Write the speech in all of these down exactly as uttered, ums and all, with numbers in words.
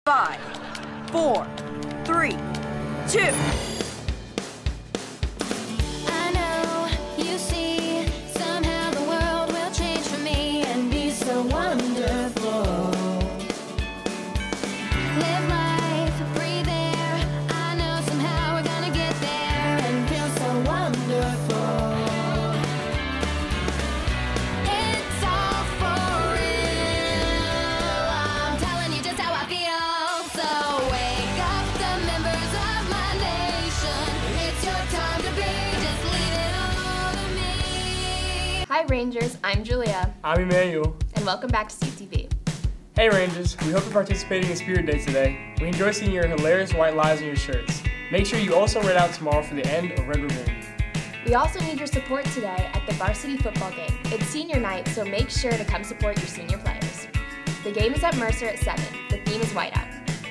Five, four, three, two. I know, you see, somehow the world will change for me and be so wonderful. Live life, breathe air. I know somehow we're gonna get there and feel so wonderful. It's all for real. I'm telling you just how I feel. So wake up, the members of my nation. It's your time to be. Just leave it all to me. Hi Rangers, I'm Julia, I'm Emmanuel. and welcome back to C T V. Hey Rangers, we hope you're participating in Spirit Day today. We enjoy seeing your hilarious white lies on your shirts. Make sure you also write out tomorrow for the end of Red Ribbon. We also need your support today at the varsity football game. It's senior night, so make sure to come support your senior players. The game is at Mercer at seven. The theme is whiteout.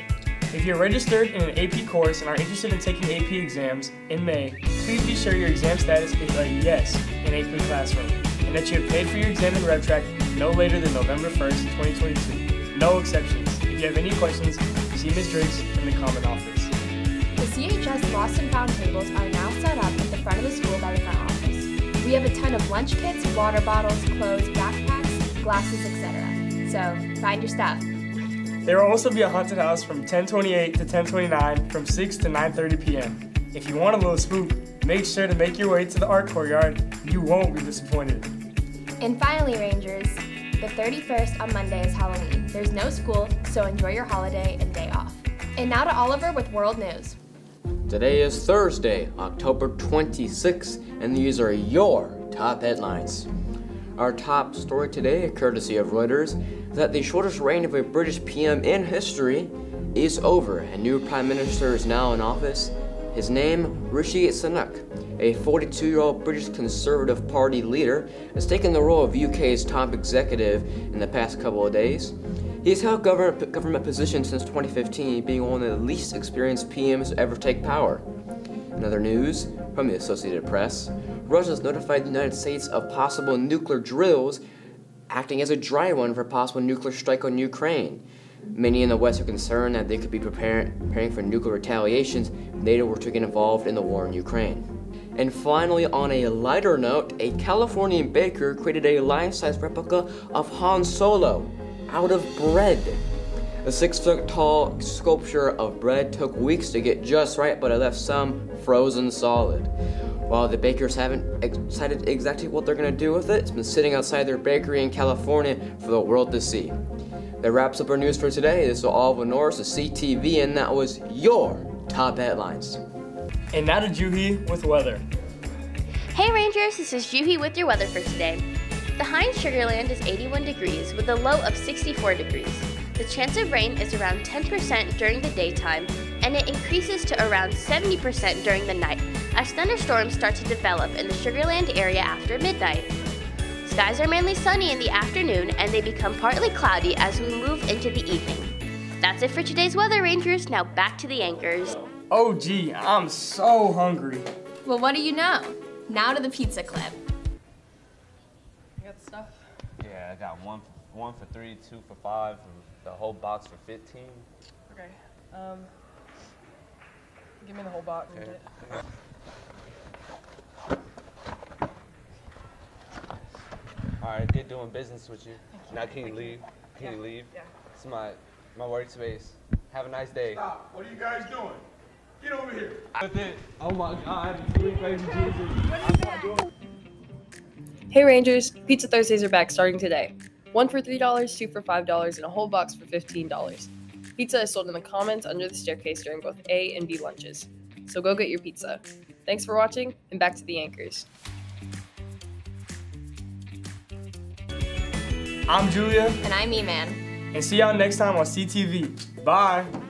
If you're registered in an A P course and are interested in taking A P exams in May, please be sure your exam status is a yes in A P Classroom, and that you have paid for your exam in RevTrak no later than November first, twenty twenty-two. No exceptions. If you have any questions, see Miz Driggs in the Common Office. The C H S Lost and Found tables are now set up at the front of the school by the front office. We have a ton of lunch kits, water bottles, clothes, backpacks, glasses, et cetera. So find your stuff. There will also be a haunted house from ten twenty-eight to ten twenty-nine from six to nine thirty p m If you want a little spook, make sure to make your way to the art courtyard. You won't be disappointed. And finally, Rangers, the thirty-first on Monday is Halloween. There's no school, so enjoy your holiday and day off. And now to Oliver with World News. Today is Thursday, October twenty-sixth, and these are your top headlines. Our top story today, courtesy of Reuters, is that the shortest reign of a British P M in history is over. A new Prime Minister is now in office. His name, Rishi Sunak, a forty-two-year-old British Conservative Party leader, has taken the role of U K's top executive in the past couple of days. He has held government, government positions since twenty fifteen, being one of the least experienced P Ms to ever take power. In other news, from the Associated Press, Russia has notified the United States of possible nuclear drills, acting as a dry run for a possible nuclear strike on Ukraine. Many in the West are concerned that they could be preparing, preparing for nuclear retaliations if NATO were to get involved in the war in Ukraine. And finally, on a lighter note, a Californian baker created a life-size replica of Han Solo out of bread. The six-foot-tall sculpture of bread took weeks to get just right, but it left some frozen solid. While the bakers haven't decided exactly what they're going to do with it, it's been sitting outside their bakery in California for the world to see. That wraps up our news for today. This is Oliver Norris of C T V, and that was your top headlines. And now to Juhi with weather. Hey Rangers, this is Juhi with your weather for today. The high in Sugar Land is eighty-one degrees with a low of sixty-four degrees. The chance of rain is around ten percent during the daytime, and it increases to around seventy percent during the night as thunderstorms start to develop in the Sugar Land area after midnight. Skies are mainly sunny in the afternoon, and they become partly cloudy as we move into the evening. That's it for today's weather, Rangers. Now back to the anchors. Oh gee, I'm so hungry. Well, what do you know? Now to the pizza clip. You got stuff? Yeah, I got one for, one for three, two for five, and the whole box for fifteen. Okay. Um, give me the whole box. Okay. All right, good doing business with you. you. Now can you leave? Can Yeah. you leave? Yeah. It's my my workspace. Have a nice day. Stop. What are you guys doing? Get over here. With it. Oh my God, sweet baby Jesus. Hey Rangers, Pizza Thursdays are back starting today. One for three dollars, two for five dollars, and a whole box for fifteen dollars. Pizza is sold in the commons under the staircase during both A and B lunches. So go get your pizza. Thanks for watching, and back to the anchors. I'm Julia, And I'm E-Man. and see y'all next time on C T V. Bye.